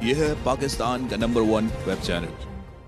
यह है पाकिस्तान का नंबर 1 वेब चैनल।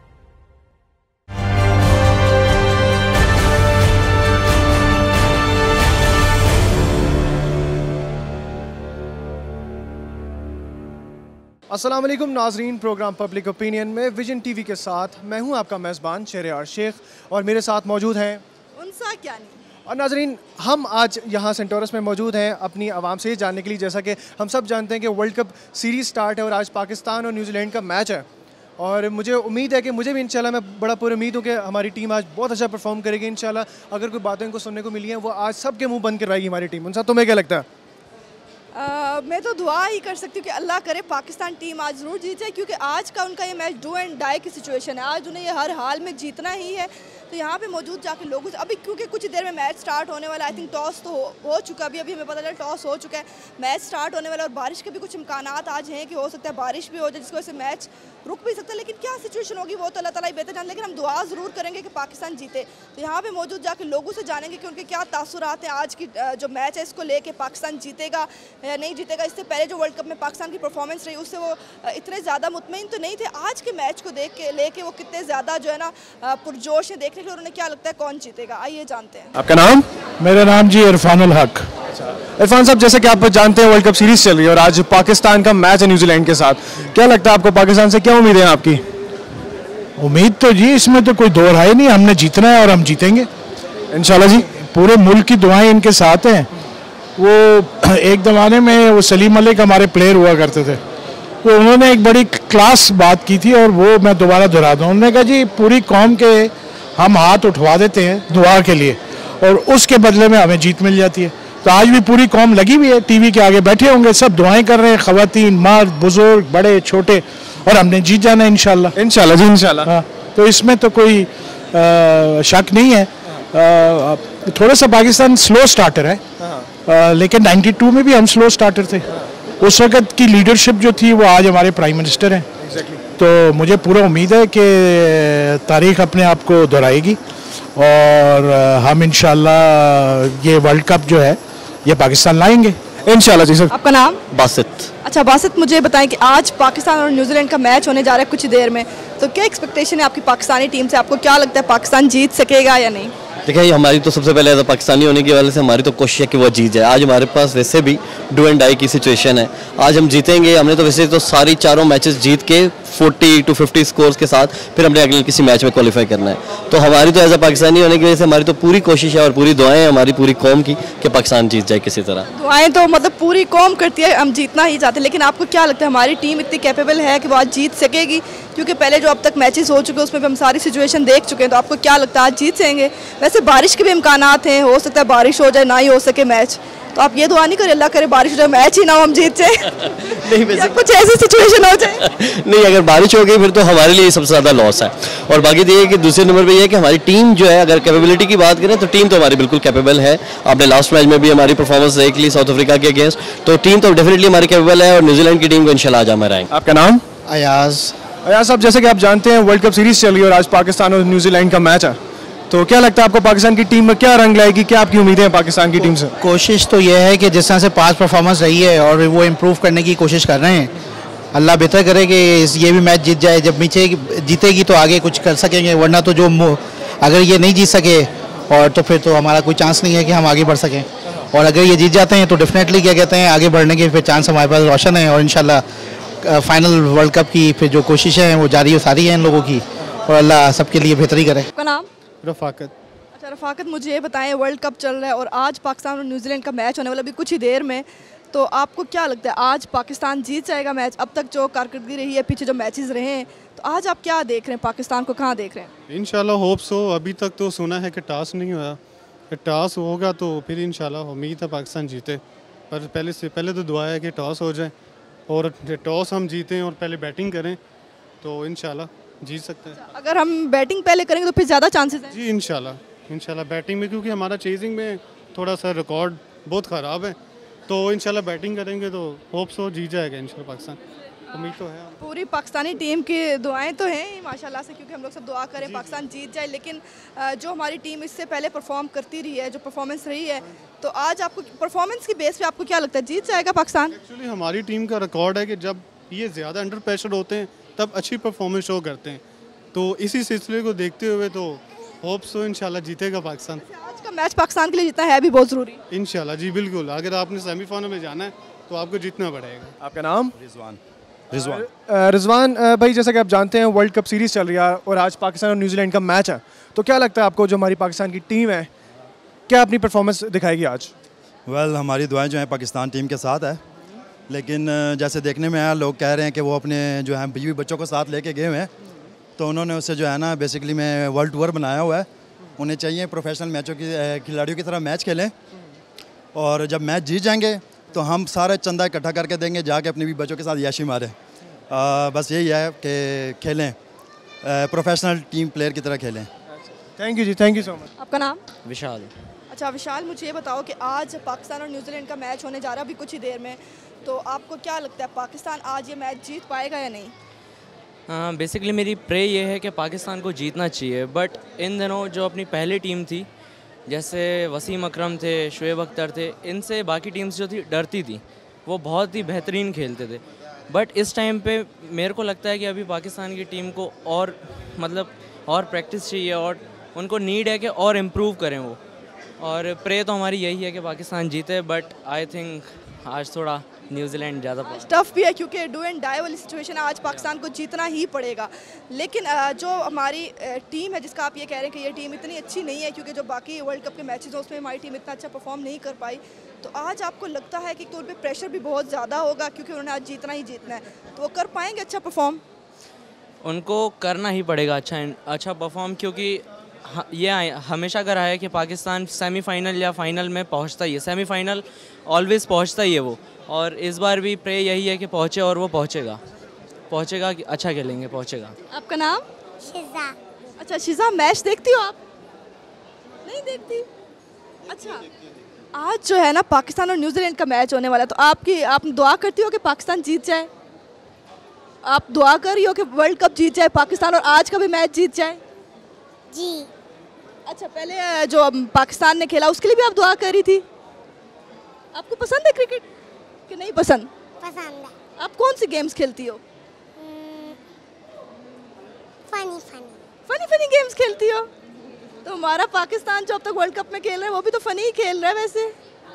अस्सलाम वालेकुम नाजरीन, प्रोग्राम पब्लिक ओपिनियन में विजन टीवी के साथ मैं हूं आपका मेज़बान शहरयार शेख और मेरे साथ मौजूद हैं उनसा क्या नहीं। और नाजरीन, हम आज यहाँ सेंटोरस में मौजूद हैं अपनी आवाम से जानने के लिए, जैसा कि हम सब जानते हैं कि वर्ल्ड कप सीरीज़ स्टार्ट है और आज पाकिस्तान और न्यूजीलैंड का मैच है। और मुझे उम्मीद है कि मुझे भी इंशाल्लाह, मैं बड़ा पूरी उम्मीद हूँ कि हमारी टीम आज बहुत अच्छा परफॉर्म करेगी इंशाल्लाह। अगर कोई बातें इनको सुनने को मिली हैं वो आज सबके मुँह बंद करवाएगी हमारी टीम। उनसा तुम्हें क्या लगता है? मैं तो दुआ ही कर सकती हूँ कि अल्लाह करे पाकिस्तान टीम आज ज़रूर जीत जाए, क्योंकि आज का उनका ये मैच डू एंड डाई की सिचुएशन है। आज उन्हें ये हर हाल में जीतना ही है। तो यहाँ पे मौजूद जाके लोगों से अभी, क्योंकि कुछ देर में मैच स्टार्ट होने वाला है, आई थिंक टॉस तो हो चुका, अभी हमें पता चला टॉस हो चुका है, मैच स्टार्ट होने वाला है और बारिश के भी कुछ इम्कानात आज हैं कि हो सकता है बारिश भी हो जाए, जिसकी वजह से मैच रुक भी सकता है। लेकिन क्या सिचुएशन होगी वो तो अल्लाह ताला ही बेहतर जाने, लेकिन हम दुआ ज़रूर करेंगे कि पाकिस्तान जीते। तो यहाँ पे मौजूद जाके लोगों से जानेंगे कि उनके क्या तासुरात हैं आज की जो मैच है इसको लेके, पाकिस्तान जीतेगा या नहीं जीतेगा। इससे पहले जो वर्ल्ड कप में पाकिस्तान की परफॉर्मेंस रही उससे वो इतने ज़्यादा मुतमईन तो नहीं थे। आज के मैच को देख के लेके वो कितने ज़्यादा जो है ना पुरजोश है देखने के लिए, उन्हें क्या लगता है कौन जीतेगा, आइए जानते हैं। आपका नाम? मेरा नाम जी इरफानुल हक। इरफान साहब, जैसे कि आप जानते हैं वर्ल्ड कप सीरीज चल रही है और आज पाकिस्तान का मैच है न्यूजीलैंड के साथ, क्या लगता है आपको पाकिस्तान से, क्या उम्मीदें हैं आपकी? उम्मीद तो जी इसमें तो कोई दो राय नहीं, हमने जीतना है और हम जीतेंगे इंशाल्लाह जी। पूरे मुल्क की दुआएं इनके साथ हैं। वो एक ज़माने में वो सलीम मलिक हमारे प्लेयर हुआ करते थे, वो उन्होंने एक बड़ी क्लास बात की थी और वो मैं दोबारा दोहरा दूँ। उन्होंने कहा जी पूरी कौम के हम हाथ उठवा देते हैं दुआ के लिए और उसके बदले में हमें जीत मिल जाती है। तो आज भी पूरी कौम लगी हुई है, टीवी के आगे बैठे होंगे, सब दुआएं कर रहे हैं, ख़वातीन, मर्द, बुजुर्ग, बड़े छोटे, और हमने जीत जाना है इंशाल्लाह। इंशाल्लाह जी, इंशाल्लाह। हाँ, तो इसमें तो कोई शक नहीं है। थोड़ा सा पाकिस्तान स्लो स्टार्टर है, लेकिन 92 में भी हम स्लो स्टार्टर थे। उस वक्त की लीडरशिप जो थी वो आज हमारे प्राइम मिनिस्टर हैं। तो मुझे पूरा उम्मीद है कि तारीख अपने आप को दोहराएगी और हम इंशाल्लाह ये वर्ल्ड कप जो है ये पाकिस्तान लाएंगे इंशाल्लाह जी। सर, आपका नाम? बासित। अच्छा बासित, मुझे बताएं कि आज पाकिस्तान और न्यूजीलैंड का मैच होने जा रहा है कुछ देर में, तो क्या एक्सपेक्टेशन है आपकी पाकिस्तानी टीम से? आपको क्या लगता है पाकिस्तान जीत सकेगा या नहीं? देखिए, हमारी तो सबसे पहले तो पाकिस्तानी होने की वजह से हमारी तो कोशिश है कि वो जीत जाए। आज हमारे पास वैसे भी डू एंड डाई की सिचुएशन है, आज हम जीतेंगे। हमने तो वैसे तो सारी चारों मैचेस जीत के 40 to 50 स्कोर्स के साथ फिर हमने अगले किसी मैच में क्वालिफाई करना है। तो हमारी तो एज अ पाकिस्तानी होने की वजह से हमारी तो पूरी कोशिश है और पूरी दुआएं हैं हमारी पूरी कौम की कि पाकिस्तान जीत जाए किसी तरह। दुआएं तो मतलब पूरी कौम करती है, हम जीतना ही चाहते हैं, लेकिन आपको क्या लगता है हमारी टीम इतनी कैपेबल है कि वो आज जीत सकेगी? क्योंकि पहले जो अब तक मैचेस हो चुके हैं उसमें भी हम सारी सिचुएशन देख चुके हैं, तो आपको क्या लगता है आज जीत जाएंगे? वैसे बारिश के भी इम्कानात हैं, हो सकता है बारिश हो जाए, ना ही हो सके मैच, तो आप ये दुआ नहीं करें अल्लाह करे बारिश हो जाए, मैच ही ना हो, हम जीत जाए? नहीं, वैसे कुछ ऐसी सिचुएशन हो जाए। नहीं, अगर बारिश हो गई फिर तो हमारे लिए सबसे ज़्यादा लॉस है। और बाकी तो ये है कि दूसरे नंबर पे ये है कि हमारी टीम जो है, अगर कैपेबिलिटी की बात करें तो टीम तो हमारी बिल्कुल कैपेबल है। आपने लास्ट मैच में भी हमारी परफॉर्मेंस देख ली साउथ अफ्रीका के अगेंस्ट, तो टीम तो डेफिनेटली हमारी कैपेबल है और न्यूजीलैंड की टीम को इंशाल्लाह आज हम हराएंगे। आपका नाम? अयाज। अयाज साहब, जैसे कि आप जानते हैं वर्ल्ड कप सीरीज चल रही है और आज पाकिस्तान और न्यूजीलैंड का मैच है, तो क्या लगता है आपको पाकिस्तान की टीम में क्या रंग लाएगी? क्या आपकी उम्मीदें हैं पाकिस्तान की टीम से? कोशिश तो ये है कि जिस तरह से पास परफॉर्मेंस रही है और वो इम्प्रूव करने की कोशिश कर रहे हैं, अल्लाह बेहतर करे कि ये भी मैच जीत जाए। जब नीचे जीतेगी तो आगे कुछ कर सकेंगे, वरना तो जो अगर ये नहीं जीत सके और तो फिर तो हमारा कोई चांस नहीं है कि हम आगे बढ़ सकें। और अगर ये जीत जाते हैं तो डेफिनेटली क्या कहते हैं आगे बढ़ने के फिर चांस हमारे पास रोशन है और इंशाल्लाह फाइनल वर्ल्ड कप की फिर जो कोशिशें हैं वो जारी सारी हैं इन लोगों की, और अल्लाह सबके लिए बेहतरी करे। आपका नाम? रफाकत। अच्छा रफाकत, मुझे ये बताएं वर्ल्ड कप चल रहा है और आज पाकिस्तान और न्यूजीलैंड का मैच होने वाला अभी कुछ ही देर में, तो आपको क्या लगता है आज पाकिस्तान जीत जाएगा मैच? अब तक जो कारकर्दगी रही है, पीछे जो मैचेस रहे हैं, तो आज आप क्या देख रहे हैं, पाकिस्तान को कहाँ देख रहे हैं? इंशाल्लाह होप सो। अभी तक तो सुना है कि टॉस नहीं हुआ, टॉस होगा तो फिर इंशाल्लाह उम्मीद है पाकिस्तान जीते, पर पहले तो दुआ है कि टॉस हो जाए और टॉस हम जीतें और पहले बैटिंग करें तो इंशाल्लाह जीत सकते हैं। अगर हम बैटिंग पहले करेंगे तो फिर ज़्यादा चांसेस हैं? जी इंशाल्लाह बैटिंग में, क्योंकि हमारा चेजिंग में थोड़ा सा रिकॉर्ड बहुत ख़राब है, तो इंशाल्लाह बैटिंग करेंगे तो होप सो जीत जाएगा इंशाल्लाह पाकिस्तान, उम्मीद तो है। पूरी पाकिस्तानी टीम की दुआएं तो हैं माशाल्लाह से, क्योंकि हम लोग सब दुआ करें पाकिस्तान जीत जाए, लेकिन जो हमारी टीम इससे पहले परफॉर्म करती रही है, जो परफॉर्मेंस रही है, तो आज आपको परफॉर्मेंस की बेस पे आपको क्या लगता है जीत जाएगा पाकिस्तान? एक्चुअली हमारी टीम का रिकॉर्ड है कि जब ये ज़्यादा अंडर प्रेशर होते हैं तब अच्छी परफॉर्मेंस शो करते हैं। तो इसी सिलसिले को देखते हुए तो होप्स हो इंशाल्लाह जीतेगा पाकिस्तान। आज का मैच पाकिस्तान के लिए जीतना है भी बहुत ज़रूरी। इंशाल्लाह जी बिल्कुल, अगर आपने सेमीफाइनल में जाना है तो आपको जीतना पड़ेगा। आपका नाम? रिजवान। रिजवान भाई, जैसा कि आप जानते हैं वर्ल्ड कप सीरीज़ चल रही है और आज पाकिस्तान और न्यूजीलैंड का मैच है, तो क्या लगता है आपको जो हमारी पाकिस्तान की टीम है क्या अपनी परफॉर्मेंस दिखाएगी आज? वेल हमारी दुआएं जो हैं पाकिस्तान टीम के साथ है, लेकिन जैसे देखने में आया लोग कह रहे हैं कि वो अपने जो है बीवी बच्चों को साथ लेके गए हुए हैं, तो उन्होंने उससे जो है ना बेसिकली में वर्ल्ड टूर बनाया हुआ है। उन्हें चाहिए प्रोफेशनल मैचों की खिलाड़ियों की तरह मैच खेलें, और जब मैच जीत जाएंगे तो हम सारे चंदा इकट्ठा करके देंगे, जाके अपने भी बच्चों के साथ याशी मारें। बस यही है कि खेलें, प्रोफेशनल टीम प्लेयर की तरह खेलें। थैंक यू जी, थैंक यू सो मच। आपका नाम? विशाल। अच्छा विशाल, मुझे ये बताओ कि आज पाकिस्तान और न्यूजीलैंड का मैच होने जा रहा है अभी कुछ ही देर में, तो आपको क्या लगता है पाकिस्तान आज ये मैच जीत पाएगा या नहीं? हाँ, बेसिकली मेरी प्रे ये है कि पाकिस्तान को जीतना चाहिए, बट इन दिनों जो अपनी पहली टीम थी, जैसे वसीम अकरम थे, शुएब अख्तर थे, इनसे बाकी टीम्स जो थी डरती थी, वो बहुत ही बेहतरीन खेलते थे। बट इस टाइम पे मेरे को लगता है कि अभी पाकिस्तान की टीम को और और प्रैक्टिस चाहिए, और उनको नीड है कि और इम्प्रूव करें वो, और प्रे तो हमारी यही है कि पाकिस्तान जीते, बट आई थिंक आज थोड़ा न्यूजीलैंड ज़्यादा टफ भी है क्योंकि डू एंड डाई वाली सिचुएशन है, आज पाकिस्तान को जीतना ही पड़ेगा। लेकिन जो हमारी टीम है जिसका आप ये कह रहे हैं कि ये टीम इतनी अच्छी नहीं है, क्योंकि जो बाकी वर्ल्ड कप के मैचेस हैं उसमें हमारी टीम इतना अच्छा परफॉर्म नहीं कर पाई, तो आज आपको लगता है कि तौर पे प्रेशर भी बहुत ज़्यादा होगा क्योंकि उन्होंने आज जीतना ही जीतना है, तो वो कर पाएंगे अच्छा परफॉर्म? उनको करना ही पड़ेगा अच्छा परफॉर्म, क्योंकि ये हमेशा का रहा है कि पाकिस्तान सेमीफाइनल या फाइनल में पहुंचता ही है, सेमीफाइनल ऑलवेज पहुंचता ही है वो, और इस बार भी प्रे यही है कि पहुंचे, और वो पहुंचेगा कि अच्छा खेलेंगे, पहुंचेगा। आपका नाम? शिजा। अच्छा शिजा, मैच देखती हो आप? नहीं देखती? अच्छा, आज जो है ना पाकिस्तान और न्यूजीलैंड का मैच होने वाला है, तो आप दुआ करती हो कि पाकिस्तान जीत जाए? आप दुआ कर रही हो कि वर्ल्ड कप जीत जाए पाकिस्तान और आज का भी मैच जीत जाए? जी। अच्छा, पहले जो पाकिस्तान ने खेला उसके लिए भी आप दुआ कर रही थी? आपको पसंद है क्रिकेट कि नहीं पसंद? पसंद है। आप कौन सी गेम्स खेलती हो? फनी गेम्स खेलती हो? तो हमारा पाकिस्तान जो अब तक वर्ल्ड कप में खेल रहा है वो भी तो फनी ही खेल रहा है वैसे।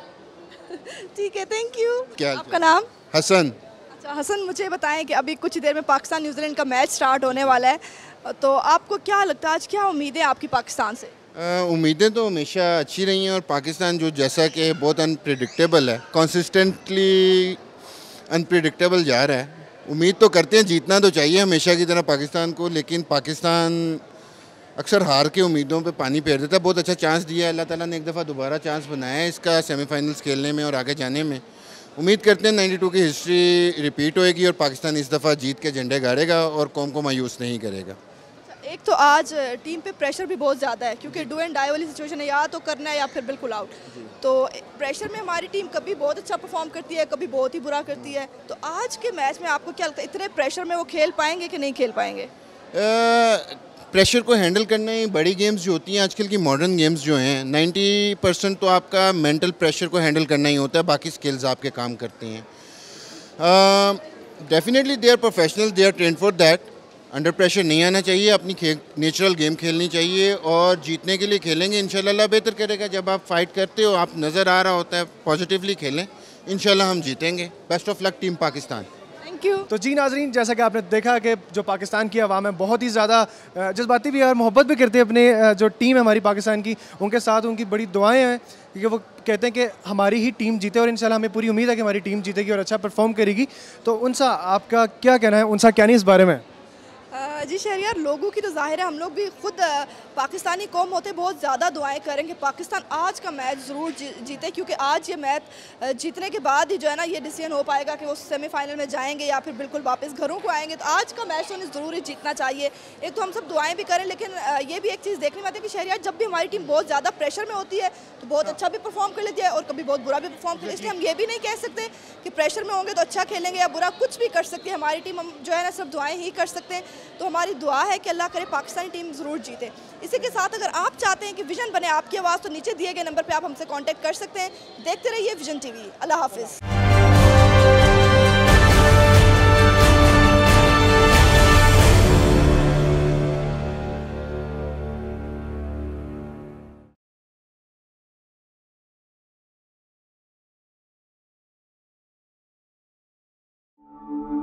ठीक है, थैंक यू। आपका नाम? हसन। अच्छा हसन, मुझे बताएं कि अभी कुछ ही देर में पाकिस्तान न्यूजीलैंड का मैच स्टार्ट होने वाला है, तो आपको क्या लगता है आज क्या उम्मीदें आपकी पाकिस्तान से? उम्मीदें तो हमेशा अच्छी रही हैं, और पाकिस्तान जो जैसा कि बहुत अनप्रिडिक्टेबल है, कंसिस्टेंटली अनप्रिडिक्टेबल जा रहा है। उम्मीद तो करते हैं जीतना तो चाहिए हमेशा की तरह पाकिस्तान को, लेकिन पाकिस्तान अक्सर हार के उम्मीदों पे पानी फेर देता है। बहुत अच्छा चांस दिया है अल्लाह ताला ने, एक दफ़ा दोबारा चांस बनाया है इसका सेमीफाइनल्स खेलने में और आगे जाने में। उम्मीद करते हैं 92 की हिस्ट्री रिपीट होएगी और पाकिस्तान इस दफ़ा जीत के झंडे गाड़ेगा और कौम को मायूस नहीं करेगा। एक तो आज टीम पे प्रेशर भी बहुत ज़्यादा है क्योंकि डू एंड डाई वाली सिचुएशन है, या तो करना है या फिर बिल्कुल आउट। तो प्रेशर में हमारी टीम कभी बहुत अच्छा परफॉर्म करती है, कभी बहुत ही बुरा करती है, तो आज के मैच में आपको क्या लगता है इतने प्रेशर में वो खेल पाएंगे कि नहीं खेल पाएंगे? प्रेशर को हैंडल करना ही बड़ी गेम्स जो होती हैं आजकल की मॉडर्न गेम्स जो हैं 90% तो आपका मेंटल प्रेशर को हैंडल करना ही होता है, बाकी स्किल्स आपके काम करते हैं। Definitely they are professional, they are train for that. Under pressure नहीं आना चाहिए, अपनी नेचुरल गेम खेलनी चाहिए और जीतने के लिए खेलेंगे। इंशाल्लाह अल्लाह बेहतर करेगा। जब आप फाइट करते हो आप नज़र आ रहा होता है, पॉजिटिवली खेलें, इंशाल्लाह हम जीतेंगे। Best of luck team Pakistan. Thank you. तो जी नाजरीन, जैसा कि आपने देखा कि जो पाकिस्तान की आवाम है बहुत ही ज़्यादा जज्बाती भी है और मोहब्बत भी करते हैं अपने जो टीम है हमारी पाकिस्तान की, उनके साथ उनकी बड़ी दुआएं हैं क्योंकि वो कहते हैं कि हमारी ही टीम जीते और इंशाल्लाह हमें पूरी उम्मीद है कि हमारी टीम जीतेगी और अच्छा परफॉर्म करेगी। तो उनसा आपका क्या कहना है, उनसा क्या नहीं इस बारे में? जी शहरियार, लोगों की तो जाहिर है हम लोग भी खुद पाकिस्तानी कौम होते बहुत ज़्यादा दुआएं करेंगे पाकिस्तान आज का मैच ज़रूर जीते, क्योंकि आज ये मैच जीतने के बाद ही जो है ना ये डिसीजन हो पाएगा कि वो सेमीफाइनल में जाएंगे या फिर बिल्कुल वापस घरों को आएंगे। तो आज का मैच तो उन्हें ज़रूर ही जीतना चाहिए। एक तो हम सब दुआएं भी करें, लेकिन ये भी एक चीज़ देखने में आती है कि शहरियार जब भी हमारी टीम बहुत ज़्यादा प्रेशर में होती है तो बहुत अच्छा भी परफॉर्म कर लेती है और कभी बहुत बुरा भी परफॉर्म कर लेती है। इसलिए हम ये भी नहीं कह सकते कि प्रेशर में होंगे तो अच्छा खेलेंगे या बुरा, कुछ भी कर सकती है हमारी टीम। हम जो है ना सिर्फ दुआएं ही कर सकते हैं। तो हमारी दुआ है कि अल्लाह करे पाकिस्तानी टीम ज़रूर जीते। इसी के साथ अगर आप चाहते हैं कि विजन बने आपकी आवाज़, तो नीचे दिए गए नंबर पे आप हमसे कांटेक्ट कर सकते हैं। देखते रहिए विजन टीवी। अल्लाह हाफिज़। है।